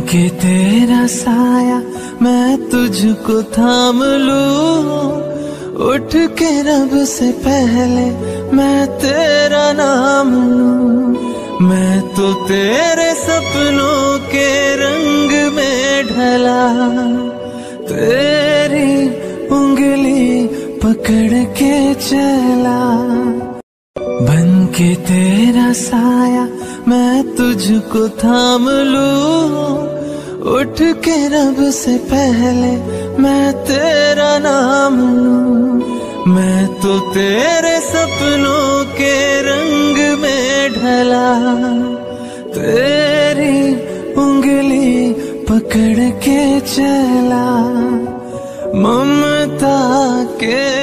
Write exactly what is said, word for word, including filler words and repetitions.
के तेरा साया मैं तुझको थाम लूं, उठ के रब से पहले मैं तेरा नाम लूं। मैं तो तेरे सपनों के रंग में ढला, तेरी उंगली पकड़ के चला। बन के तेरा साया मैं तुझको थाम लूं, उठ के रब से पहले मैं तेरा नाम लूं। मैं तो तेरे सपनों के रंग में ढला, तेरी उंगली पकड़ के चला। ममता के